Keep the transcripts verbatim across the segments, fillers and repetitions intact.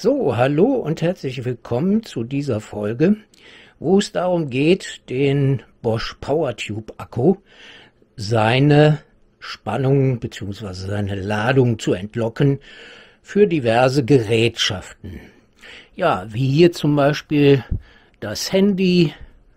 So, hallo und herzlich willkommen zu dieser Folge, wo es darum geht, den Bosch PowerTube Akku, seine Spannung bzw. seine Ladung zu entlocken für diverse Gerätschaften. Ja, wie hier zum Beispiel das Handy.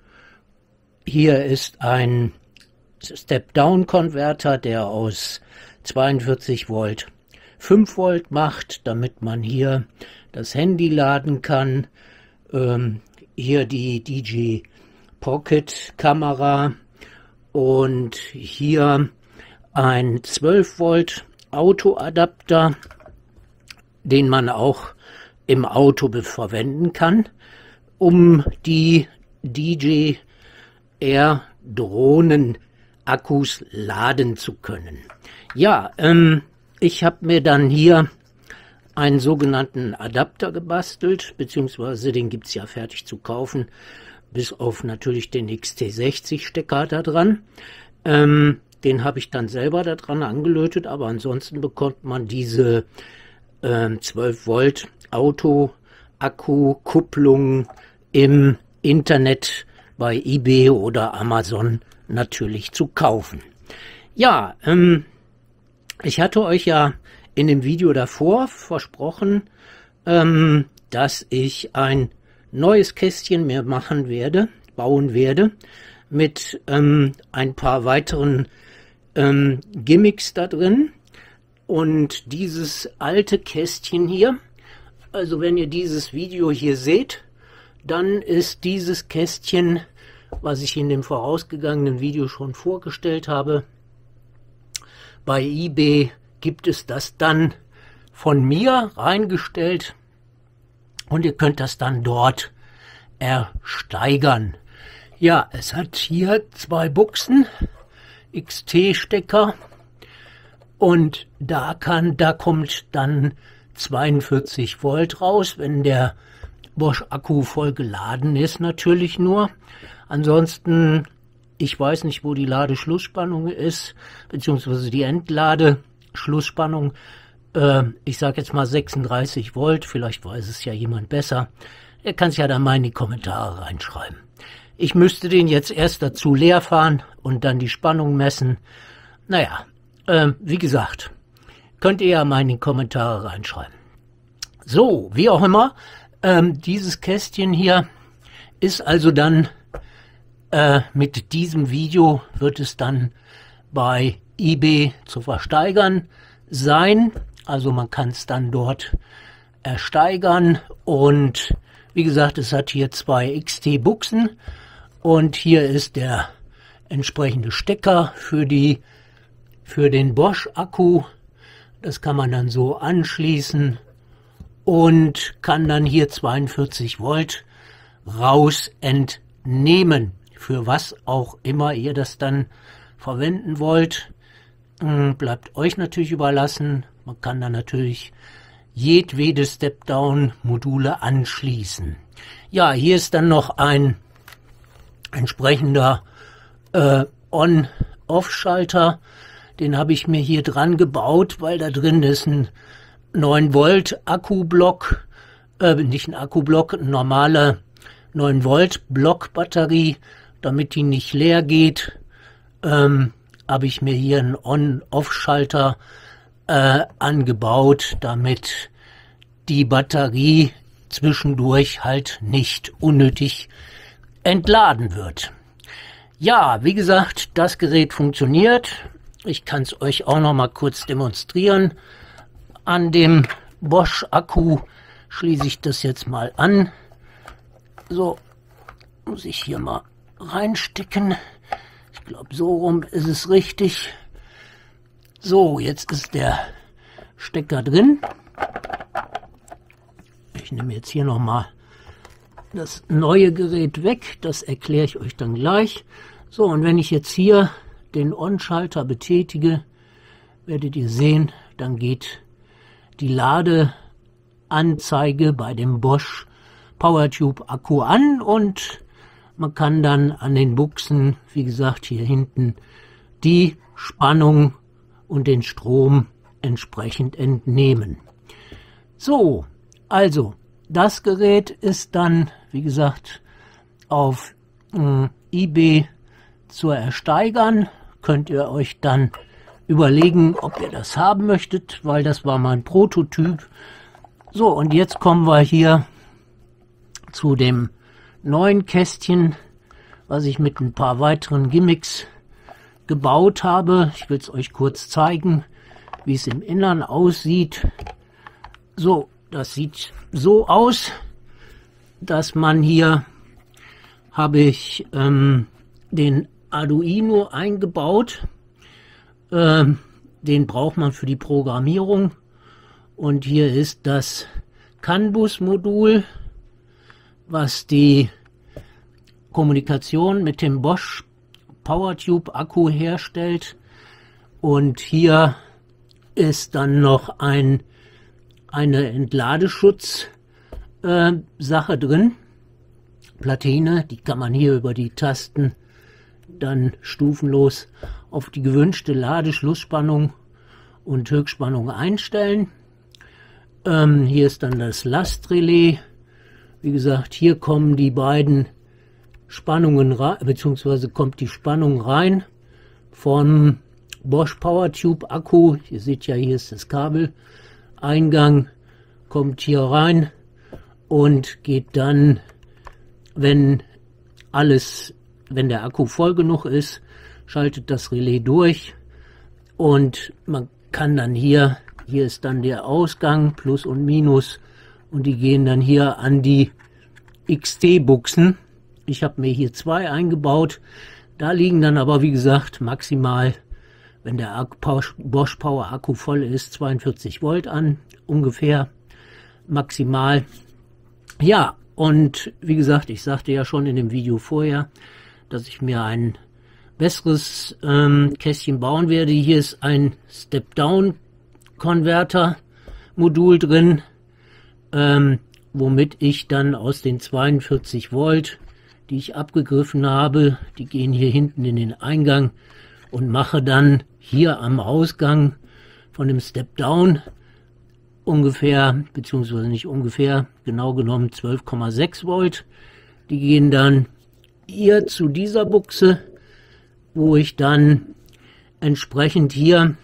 Hier ist ein Step-Down-Konverter, der aus zweiundvierzig Volt fünf Volt macht, damit man hier das Handy laden kann. Ähm, hier die D J Pocket Kamera und hier ein zwölf Volt Autoadapter, den man auch im Auto verwenden kann, um die D J Air Drohnen Akkus laden zu können. Ja, ähm, ich habe mir dann hier einen sogenannten Adapter gebastelt, beziehungsweise den gibt es ja fertig zu kaufen, bis auf natürlich den X T sechzig Stecker da dran. Ähm, den habe ich dann selber da dran angelötet, aber ansonsten bekommt man diese ähm, zwölf Volt Auto-Akku-Kupplung im Internet bei eBay oder Amazon natürlich zu kaufen. Ja, ähm, ich hatte euch ja in dem Video davor versprochen, ähm, dass ich ein neues Kästchen mehr machen werde, bauen werde, mit ähm, ein paar weiteren ähm, Gimmicks da drin. Und dieses alte Kästchen hier, also wenn ihr dieses Video hier seht, dann ist dieses Kästchen, was ich in dem vorausgegangenen Video schon vorgestellt habe, bei eBay gibt es das dann von mir reingestellt und ihr könnt das dann dort ersteigern. Ja, es hat hier zwei Buchsen, X T-Stecker, und da kann, da kommt dann zweiundvierzig Volt raus, wenn der Bosch-Akku voll geladen ist, natürlich nur. Ansonsten, ich weiß nicht, wo die Ladeschlussspannung ist, beziehungsweise die Entladeschlussspannung. Äh, ich sage jetzt mal sechsunddreißig Volt, vielleicht weiß es ja jemand besser. Er kann es ja dann mal in die Kommentare reinschreiben. Ich müsste den jetzt erst dazu leer fahren und dann die Spannung messen. Naja, äh, wie gesagt, könnt ihr ja mal in die Kommentare reinschreiben. So, wie auch immer, ähm, dieses Kästchen hier ist also dann äh, mit diesem Video wird es dann bei eBay zu versteigern sein. Also man kann es dann dort ersteigern und wie gesagt, es hat hier zwei X T-Buchsen und hier ist der entsprechende Stecker für die für den Bosch-Akku. Das kann man dann so anschließen und kann dann hier zweiundvierzig Volt raus entnehmen. Für was auch immer ihr das dann verwenden wollt, bleibt euch natürlich überlassen. Man kann dann natürlich jedwede Step-Down-Module anschließen. Ja, hier ist dann noch ein entsprechender äh, On-Off-Schalter. Den habe ich mir hier dran gebaut, weil da drin ist ein neun Volt Akkublock, äh, nicht ein Akkublock, ein normaler neun Volt Block Batterie, damit die nicht leer geht. Ähm, habe ich mir hier einen On-Off-Schalter äh, angebaut, damit die Batterie zwischendurch halt nicht unnötig entladen wird. Ja, wie gesagt, das Gerät funktioniert. Ich kann es euch auch noch mal kurz demonstrieren. An dem Bosch-Akku schließe ich das jetzt mal an. So, muss ich hier mal reinstecken. Ich glaube, so rum ist es richtig. So, jetzt ist der Stecker drin. Ich nehme jetzt hier nochmal das neue Gerät weg. Das erkläre ich euch dann gleich. So, und wenn ich jetzt hier den On-Schalter betätige, werdet ihr sehen, dann geht die Ladeanzeige bei dem Bosch PowerTube Akku an und man kann dann an den Buchsen, wie gesagt, hier hinten die Spannung und den Strom entsprechend entnehmen. So, Also, das Gerät ist dann, wie gesagt, auf äh, eBay zu ersteigern. Könnt ihr euch dann überlegen, ob ihr das haben möchtet, weil das war mein Prototyp. So, und jetzt kommen wir hier zu dem neuen Kästchen, was ich mit ein paar weiteren Gimmicks gebaut habe. Ich will es euch kurz zeigen, wie es im Innern aussieht. So, das sieht so aus, dass man hier, habe ich ähm, den Arduino eingebaut. Ähm, den braucht man für die Programmierung. Und hier ist das CAN Bus-Modul, was die Kommunikation mit dem Bosch PowerTube Akku herstellt. Und hier ist dann noch ein, eine Entladeschutz äh, Sache drin. Platine, die kann man hier über die Tasten dann stufenlos auf die gewünschte Ladeschlussspannung und Höchstspannung einstellen. Ähm, hier ist dann das Lastrelais. Wie gesagt, hier kommen die beiden Spannungen rein, beziehungsweise kommt die Spannung rein vom Bosch PowerTube Akku. Ihr seht ja, hier ist das Kabeleingang, kommt hier rein und geht dann, wenn alles, wenn der Akku voll genug ist, schaltet das Relais durch und man kann dann hier, hier ist dann der Ausgang, Plus und Minus, und die gehen dann hier an die X T-Buchsen. Ich habe mir hier zwei eingebaut. Da liegen dann aber, wie gesagt, maximal, wenn der Akku, Bosch Power Akku voll ist, zweiundvierzig Volt an, ungefähr maximal. Ja, und wie gesagt, ich sagte ja schon in dem Video vorher, dass ich mir ein besseres ähm, Kästchen bauen werde. Hier ist ein Step-Down-Konverter-Modul drin, ähm, womit ich dann aus den zweiundvierzig Volt, die ich abgegriffen habe, die gehen hier hinten in den Eingang, und mache dann hier am Ausgang von dem Step-Down ungefähr, beziehungsweise nicht ungefähr, genau genommen zwölf Komma sechs Volt. Die gehen dann hier zu dieser Buchse, wo ich dann entsprechend hier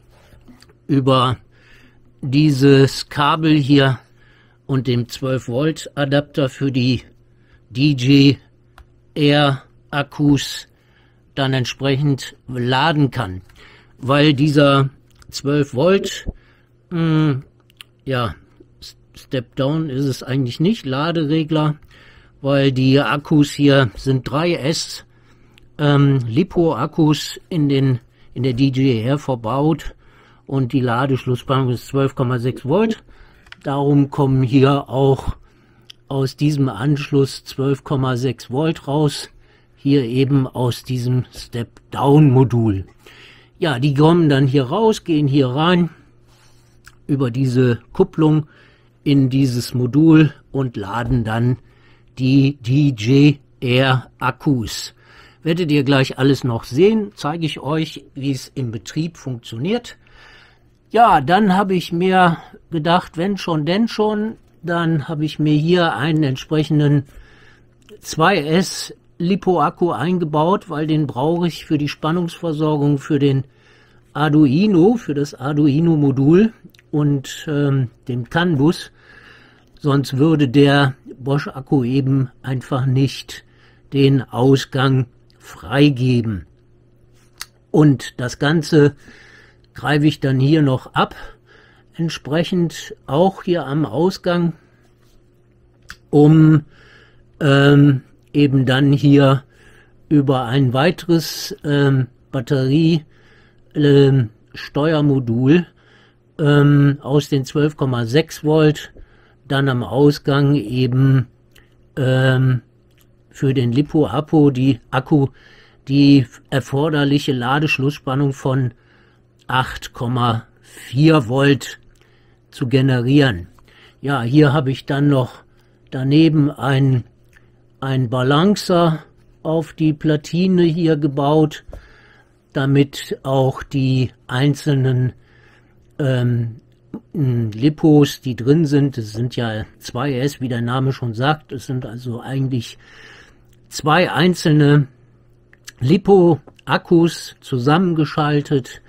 über dieses Kabel hier und dem zwölf Volt Adapter für die D J Air Akkus dann entsprechend laden kann. Weil dieser zwölf Volt, mh, ja, Step Down ist es eigentlich nicht, Laderegler, weil die Akkus hier sind drei S ähm, Lipo-Akkus in den in der D J Air verbaut und die Ladeschlussspannung ist zwölf Komma sechs Volt. Darum kommen hier auch aus diesem Anschluss zwölf Komma sechs Volt raus, hier eben aus diesem Step-Down-Modul. Ja, die kommen dann hier raus, gehen hier rein über diese Kupplung in dieses Modul und laden dann die D J Air Akkus. Werdet ihr gleich alles noch sehen, zeige ich euch, wie es im Betrieb funktioniert. Ja, dann habe ich mir gedacht, wenn schon, denn schon, dann habe ich mir hier einen entsprechenden zwei S Lipo-Akku eingebaut, weil den brauche ich für die Spannungsversorgung für den Arduino, für das Arduino-Modul und ähm, den CAN Bus. Sonst würde der Bosch-Akku eben einfach nicht den Ausgang freigeben. Und das Ganze greife ich dann hier noch ab, entsprechend auch hier am Ausgang, um ähm, eben dann hier über ein weiteres ähm, Batterie-Steuermodul ähm, aus den zwölf Komma sechs Volt dann am Ausgang eben ähm, für den Lipo-Akku die Akku die erforderliche Ladeschlussspannung von acht Komma vier Volt zu generieren. Ja, hier habe ich dann noch daneben ein, ein Balancer auf die Platine hier gebaut, damit auch die einzelnen ähm, Lipos, die drin sind. Es sind ja zwei S, wie der Name schon sagt. Es sind also eigentlich zwei einzelne Lipo-Akkus zusammengeschaltet.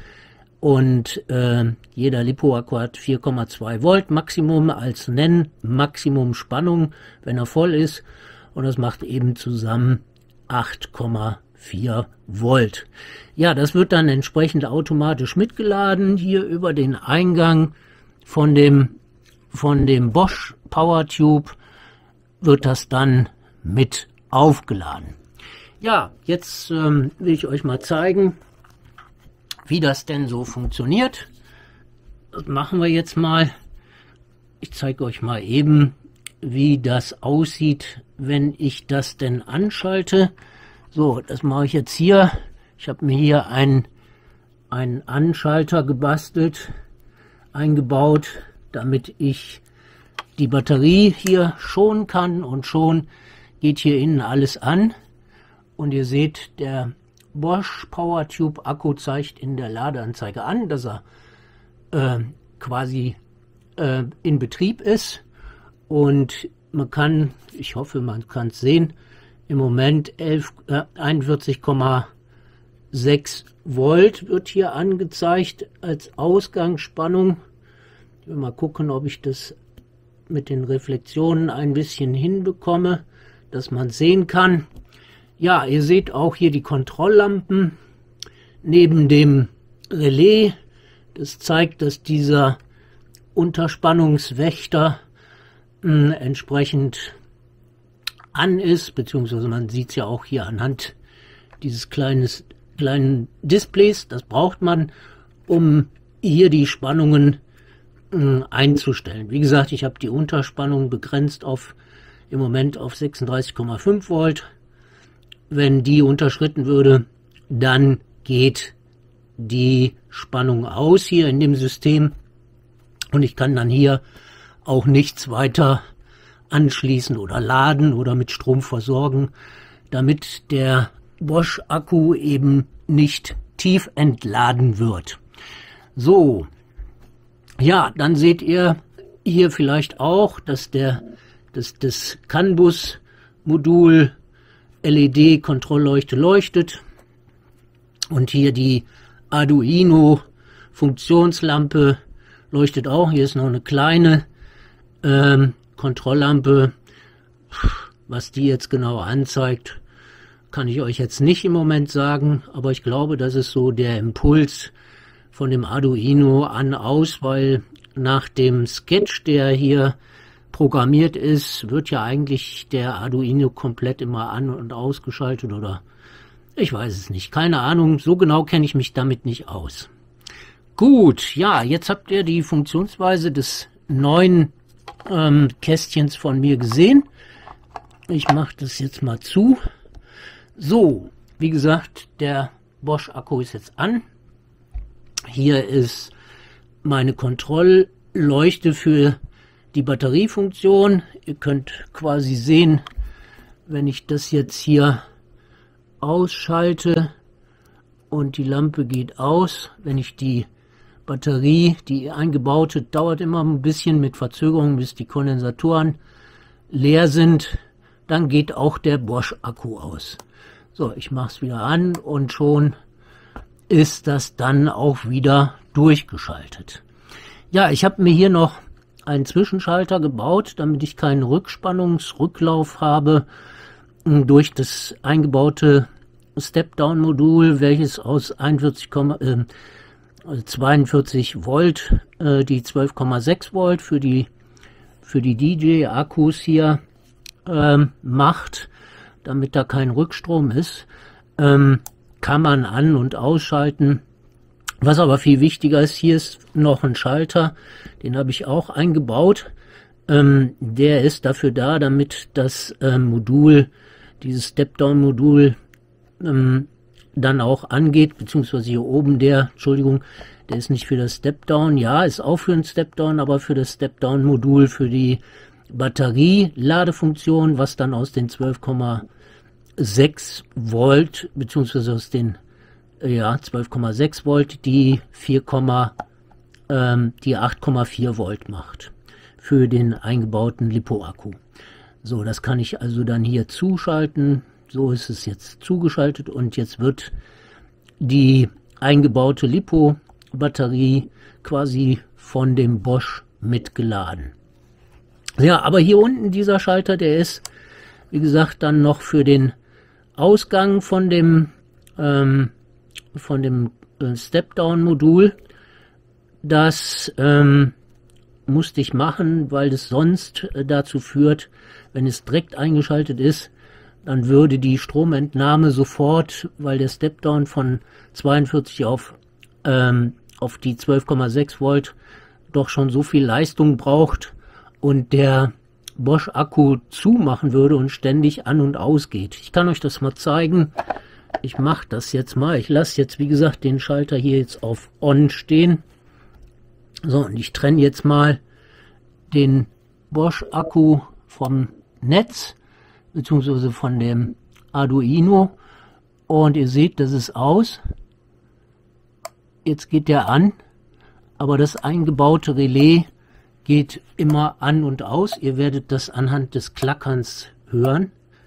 Und äh, jeder Lipo-Akku hat vier Komma zwei Volt Maximum als Nenn-Maximum Spannung, wenn er voll ist. Und das macht eben zusammen acht Komma vier Volt. Ja, das wird dann entsprechend automatisch mitgeladen. Hier über den Eingang von dem, von dem Bosch Power Tube wird das dann mit aufgeladen. Ja, jetzt ähm, will ich euch mal zeigen, wie das denn so funktioniert. Das machen wir jetzt mal. Ich zeige euch mal eben, wie das aussieht, wenn ich das denn anschalte. So, das mache ich jetzt hier. Ich habe mir hier einen, einen Anschalter gebastelt, eingebaut, damit ich die Batterie hier schonen kann, und schon geht hier innen alles an. Und ihr seht, der Bosch Power Tube Akku zeigt in der Ladeanzeige an, dass er äh, quasi äh, in Betrieb ist. Und man kann, ich hoffe, man kann es sehen, im Moment einundvierzig Komma sechs Volt wird hier angezeigt als Ausgangsspannung. Ich will mal gucken, ob ich das mit den Reflexionen ein bisschen hinbekomme, dass man sehen kann. Ja, ihr seht auch hier die Kontrolllampen neben dem Relais. Das zeigt, dass dieser Unterspannungswächter mh, entsprechend an ist, beziehungsweise man sieht es ja auch hier anhand dieses kleines, kleinen Displays. Das braucht man, um hier die Spannungen mh, einzustellen. Wie gesagt, ich habe die Unterspannung begrenzt auf im Moment auf sechsunddreißig Komma fünf Volt. Wenn die unterschritten würde, dann geht die Spannung aus hier in dem System, und ich kann dann hier auch nichts weiter anschließen oder laden oder mit Strom versorgen, damit der Bosch Akku eben nicht tief entladen wird. So, ja, dann seht ihr hier vielleicht auch, dass der dass das CAN Bus Modul L E D Kontrollleuchte leuchtet, und hier die Arduino Funktionslampe leuchtet auch. Hier ist noch eine kleine ähm, Kontrolllampe. Was die jetzt genau anzeigt, kann ich euch jetzt nicht im Moment sagen, aber ich glaube, das ist so der Impuls von dem Arduino an aus, weil nach dem Sketch, der hier programmiert ist, wird ja eigentlich der Arduino komplett immer an- und ausgeschaltet, oder ich weiß es nicht, keine Ahnung, so genau kenne ich mich damit nicht aus. Gut, ja, jetzt habt ihr die Funktionsweise des neuen ähm, Kästchens von mir gesehen. Ich mache das jetzt mal zu. So, wie gesagt, der Bosch Akku ist jetzt an. Hier ist meine Kontrollleuchte für die Batteriefunktion. Ihr könnt quasi sehen, wenn ich das jetzt hier ausschalte und die Lampe geht aus, wenn ich die Batterie, die eingebaute, dauert immer ein bisschen mit Verzögerung, bis die Kondensatoren leer sind, dann geht auch der Bosch Akku aus. So, ich mache es wieder an und schon ist das dann auch wieder durchgeschaltet. Ja, ich habe mir hier noch einen Zwischenschalter gebaut, damit ich keinen Rückspannungsrücklauf habe durch das eingebaute Step-Down-Modul, welches aus einundvierzig, äh, zweiundvierzig Volt äh, die zwölf Komma sechs Volt für die für die D J-Akkus hier ähm, macht, damit da kein Rückstrom ist, ähm, kann man an- und ausschalten. Was aber viel wichtiger ist, hier ist noch ein Schalter, den habe ich auch eingebaut. Ähm, der ist dafür da, damit das ähm, Modul, dieses Step-Down-Modul, ähm, dann auch angeht, beziehungsweise hier oben der, Entschuldigung, der ist nicht für das Step-Down, ja, ist auch für ein Step-Down, aber für das Step-Down-Modul, für die Batterie-Ladefunktion, was dann aus den zwölf Komma sechs Volt, beziehungsweise aus den ja, zwölf Komma sechs Volt, die vier Komma ähm, die acht Komma vier Volt macht für den eingebauten LiPo-Akku. So, das kann ich also dann hier zuschalten. So ist es jetzt zugeschaltet und jetzt wird die eingebaute LiPo-Batterie quasi von dem Bosch mitgeladen. Ja, aber hier unten dieser Schalter, der ist, wie gesagt, dann noch für den Ausgang von dem, ähm, von dem äh, Step-Down-Modul. Das ähm, musste ich machen, weil es sonst äh, dazu führt, wenn es direkt eingeschaltet ist, dann würde die Stromentnahme sofort, weil der Step-Down von zweiundvierzig auf, ähm, auf die zwölf Komma sechs Volt doch schon so viel Leistung braucht und der Bosch-Akku zumachen würde und ständig an und aus geht. Ich kann euch das mal zeigen. Ich mache das jetzt mal. Ich lasse jetzt, wie gesagt, den Schalter hier jetzt auf On stehen. So, und ich trenne jetzt mal den Bosch-Akku vom Netz, beziehungsweise von dem Arduino. Und ihr seht, das ist aus. Jetzt geht der an, aber das eingebaute Relais geht immer an und aus. Ihr werdet das anhand des Klackerns hören.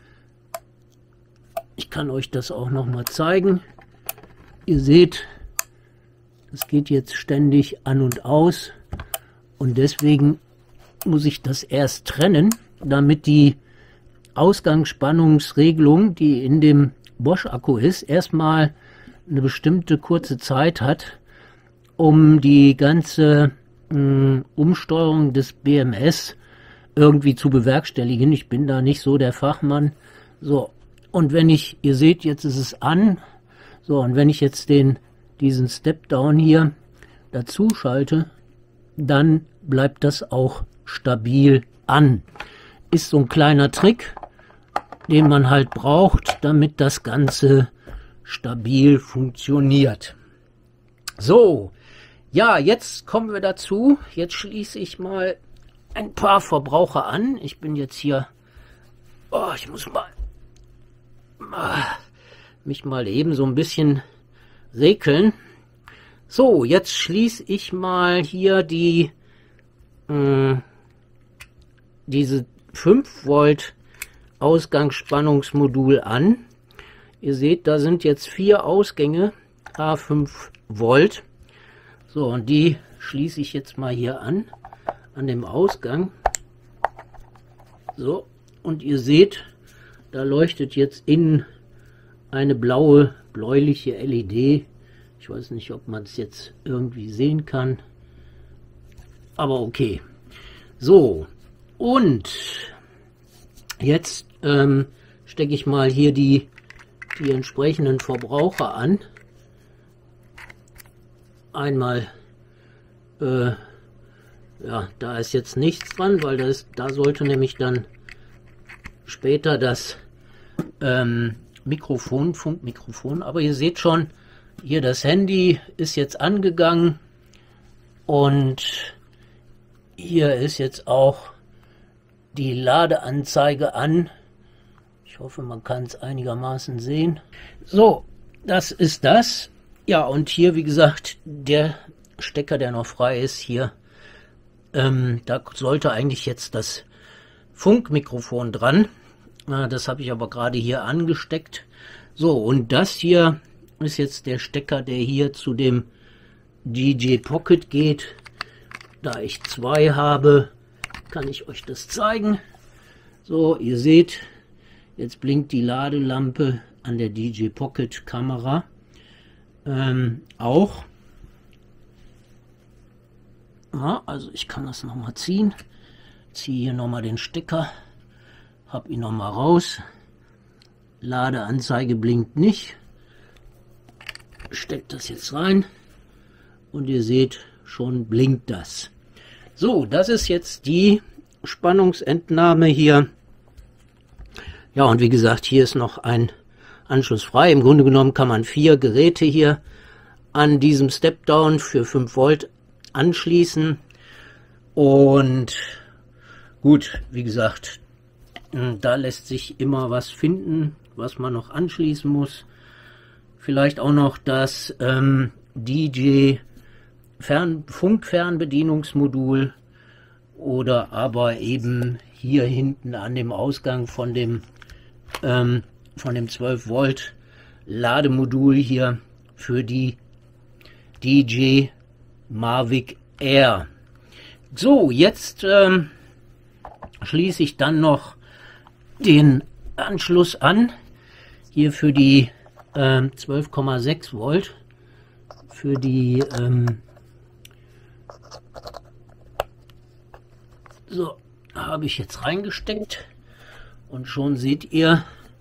Ich kann euch das auch noch mal zeigen. Ihr seht, es geht jetzt ständig an und aus und deswegen muss ich das erst trennen, damit die Ausgangsspannungsregelung, die in dem Bosch-Akku ist, erstmal eine bestimmte kurze Zeit hat, um die ganze mh, Umsteuerung des B M S irgendwie zu bewerkstelligen. Ich bin da nicht so der Fachmann. So, und wenn ich, ihr seht, jetzt ist es an. So, und wenn ich jetzt den, diesen Step-Down hier dazu schalte, dann bleibt das auch stabil an. Ist so ein kleiner Trick, den man halt braucht, damit das Ganze stabil funktioniert. So, ja, jetzt kommen wir dazu. Jetzt schließe ich mal ein paar Verbraucher an. Ich bin jetzt hier, oh, ich muss mal, mal mich mal eben so ein bisschen regeln. So, jetzt schließe ich mal hier die mh, diese fünf Volt Ausgangsspannungsmodul an. Ihr seht, da sind jetzt vier Ausgänge, a fünf Volt. So, und die schließe ich jetzt mal hier an, an dem Ausgang. So, und ihr seht, da leuchtet jetzt innen eine blaue, bläuliche L E D. Ich weiß nicht, ob man es jetzt irgendwie sehen kann. Aber okay. So, und jetzt ähm, stecke ich mal hier die, die entsprechenden Verbraucher an. Einmal, äh, ja, da ist jetzt nichts dran, weil das, da sollte nämlich dann später das ähm, Mikrofon, Funkmikrofon, aber ihr seht schon, hier das Handy ist jetzt angegangen und hier ist jetzt auch die Ladeanzeige an. Ich hoffe, man kann es einigermaßen sehen. So, das ist das. Ja, und hier, wie gesagt, der Stecker, der noch frei ist, hier, ähm, da sollte eigentlich jetzt das Funkmikrofon dran. Äh, das habe ich aber gerade hier angesteckt. So, und das hier ist jetzt der Stecker, der hier zu dem D J Pocket geht. Da ich zwei habe, kann ich euch das zeigen. So, ihr seht, jetzt blinkt die Ladelampe an der D J Pocket Kamera ähm, auch. Ja, also ich kann das nochmal ziehen. Ziehe hier nochmal den Stecker, habe ihn nochmal raus. Ladeanzeige blinkt nicht. Steckt das jetzt rein und ihr seht, schon blinkt das. So, das ist jetzt die Spannungsentnahme hier. Ja, und wie gesagt, hier ist noch ein Anschluss frei. Im Grunde genommen kann man vier Geräte hier an diesem Step-Down für fünf Volt anschließen. Und gut, wie gesagt, da lässt sich immer was finden, was man noch anschließen muss. Vielleicht auch noch das ähm, D J Fern Funkfernbedienungsmodul oder aber eben hier hinten an dem Ausgang von dem ähm, von dem zwölf Volt Lademodul hier für die D J I Mavic Air. So, jetzt ähm, schließe ich dann noch den Anschluss an, hier für die ähm, zwölf Komma sechs Volt, für die ähm, so, habe ich jetzt reingesteckt und schon seht ihr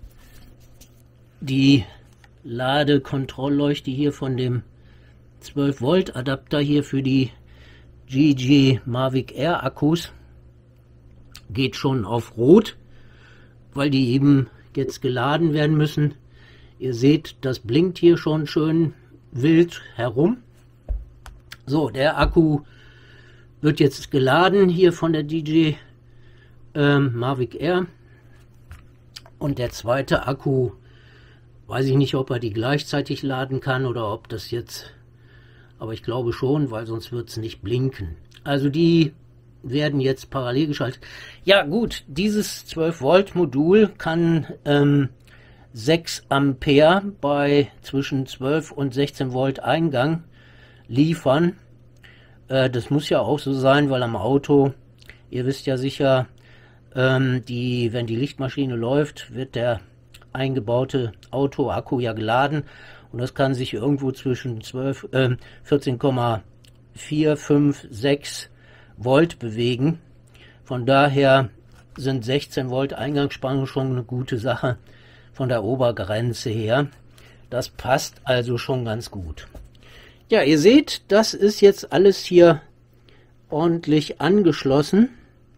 die Ladekontrollleuchte hier von dem zwölf Volt Adapter hier für die D J I Mavic Air Akkus geht schon auf Rot, weil die eben jetzt geladen werden müssen. Ihr seht, das blinkt hier schon schön wild herum. So, der Akku wird jetzt geladen hier von der D J I ähm, Mavic Air. Und der zweite Akku, weiß ich nicht, ob er die gleichzeitig laden kann oder ob das jetzt, aber ich glaube schon, weil sonst wird es nicht blinken. Also die werden jetzt parallel geschaltet. Ja gut, dieses zwölf Volt Modul kann ähm, sechs Ampere bei zwischen zwölf und sechzehn Volt Eingang liefern. Äh, das muss ja auch so sein, weil am Auto, ihr wisst ja sicher, ähm, die, wenn die Lichtmaschine läuft, wird der eingebaute Auto-Akku ja geladen und das kann sich irgendwo zwischen zwölf, äh, vierzehn Komma vier, fünf, sechs Volt bewegen. Von daher sind sechzehn Volt Eingangsspannung schon eine gute Sache von der Obergrenze her. Das passt also schon ganz gut. Ja, ihr seht, das ist jetzt alles hier ordentlich angeschlossen.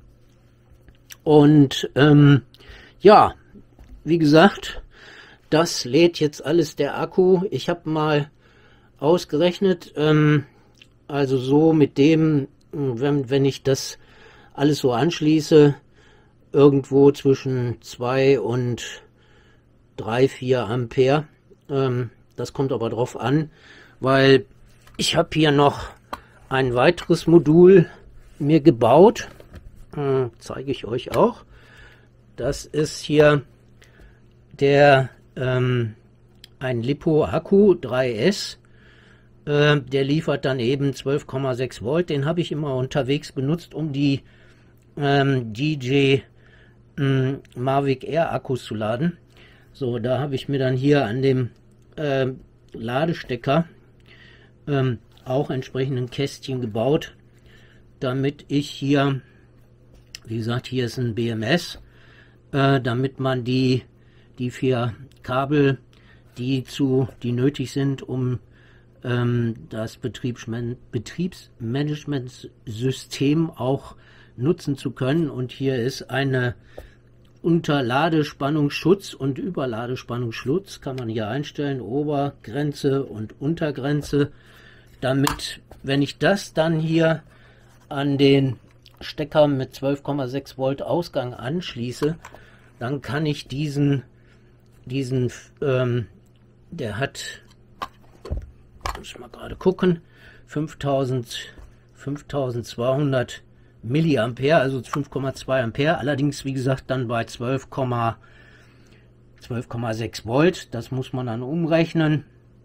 Und ähm, ja, wie gesagt, das lädt jetzt alles der Akku. Ich habe mal ausgerechnet, ähm, also so mit dem, wenn, wenn ich das alles so anschließe, irgendwo zwischen zwei und drei, vier Ampere. Ähm, das kommt aber drauf an, weil ich habe hier noch ein weiteres Modul mir gebaut. Äh, zeige ich euch auch. Das ist hier der ähm, ein LiPo-Akku drei S. Äh, der liefert dann eben zwölf Komma sechs Volt. Den habe ich immer unterwegs benutzt, um die ähm, D J I ähm, Mavic Air Akkus zu laden. So, da habe ich mir dann hier an dem äh, Ladestecker ähm, auch entsprechenden Kästchen gebaut, damit ich hier, wie gesagt, hier ist ein B M S, äh, damit man die, die vier Kabel, die, zu, die nötig sind, um ähm, das Betriebsman Betriebsmanagementsystem auch nutzen zu können. Und hier ist eine Unterladespannungsschutz und Überladespannungsschutz, kann man hier einstellen, Obergrenze und Untergrenze, damit, wenn ich das dann hier an den Stecker mit zwölf Komma sechs Volt Ausgang anschließe, dann kann ich diesen, diesen, ähm, der hat, muss ich mal gerade gucken, fünftausendzweihundert Milliampere, also fünf Komma zwei Ampere, allerdings wie gesagt dann bei zwölf Komma sechs Volt, das muss man dann umrechnen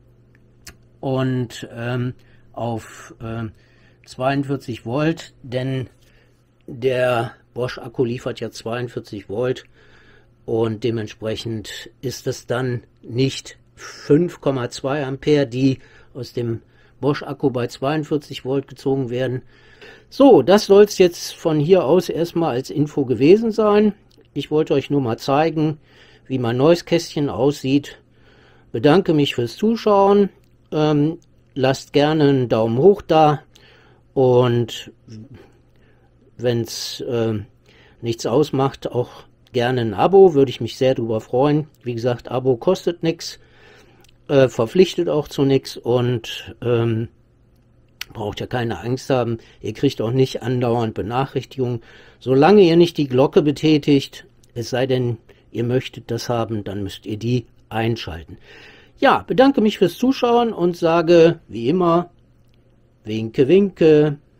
und ähm, auf äh, zweiundvierzig Volt, denn der Bosch Akku liefert ja zweiundvierzig Volt und dementsprechend ist es dann nicht fünf Komma zwei Ampere, die aus dem Bosch Akku bei zweiundvierzig Volt gezogen werden. So, das soll es jetzt von hier aus erstmal als Info gewesen sein. Ich wollte euch nur mal zeigen, wie mein neues Kästchen aussieht. Bedanke mich fürs Zuschauen. Ähm, lasst gerne einen Daumen hoch da. Und wenn es äh, nichts ausmacht, auch gerne ein Abo. Würde ich mich sehr darüber freuen. Wie gesagt, Abo kostet nichts. Äh, verpflichtet auch zu nichts. Und ähm, braucht ja keine Angst haben, ihr kriegt auch nicht andauernd Benachrichtigungen. Solange ihr nicht die Glocke betätigt, es sei denn, ihr möchtet das haben, dann müsst ihr die einschalten. Ja, bedanke mich fürs Zuschauen und sage, wie immer, Winke, winke.